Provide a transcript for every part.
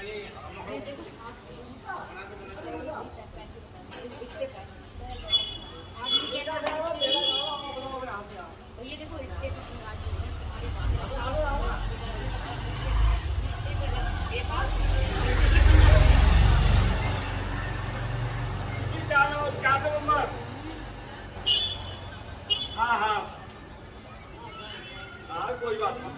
हाँ हाँ हाँ कोई बात नहीं।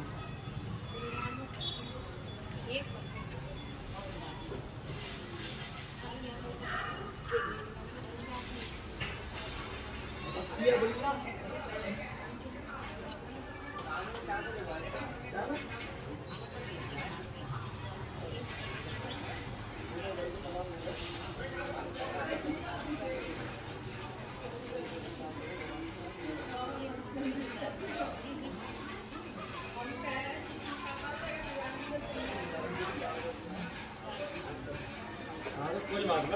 कोई बात ना।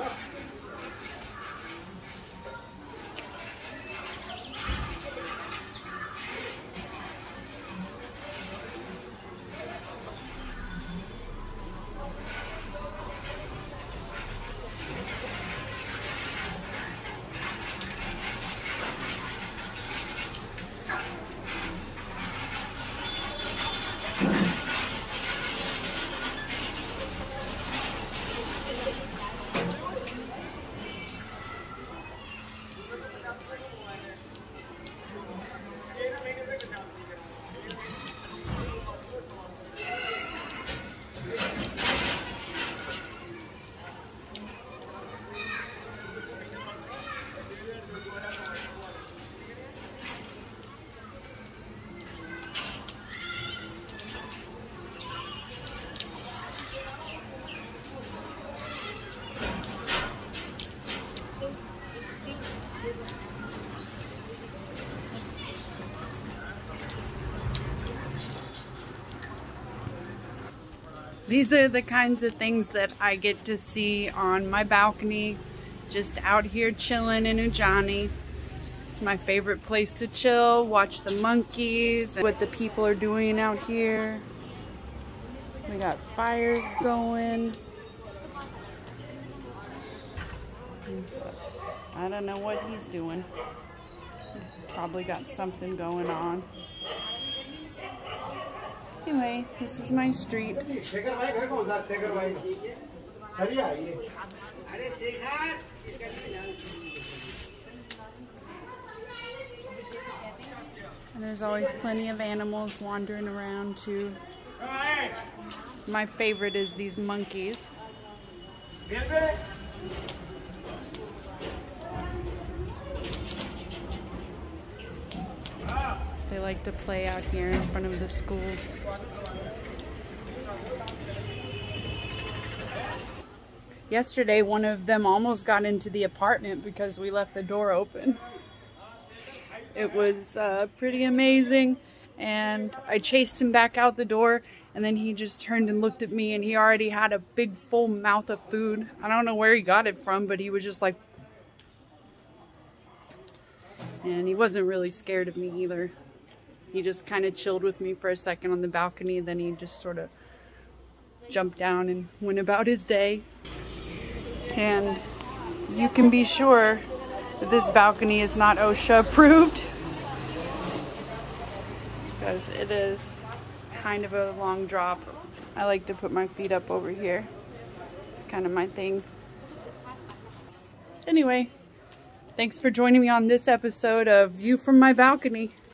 These are the kinds of things that I get to see on my balcony, just out here chilling in Ujani. It's my favorite place to chill, watch the monkeys, and what the people are doing out here. We got fires going. I don't know what he's doing. He's probably got something going on. Anyway, this is my street. And there's always plenty of animals wandering around too. My favorite is these monkeys. They like to play out here in front of the school. Yesterday, one of them almost got into the apartment because we left the door open. It was pretty amazing, and I chased him back out the door, and then he just turned and looked at me, and he already had a big full mouth of food. I don't know where he got it from, but he was just like... And he wasn't really scared of me either. He just kind of chilled with me for a second on the balcony, then he just sort of jumped down and went about his day. And you can be sure that this balcony is not OSHA approved, because it is kind of a long drop. I like to put my feet up over here. It's kind of my thing. Anyway, thanks for joining me on this episode of View from My Balcony.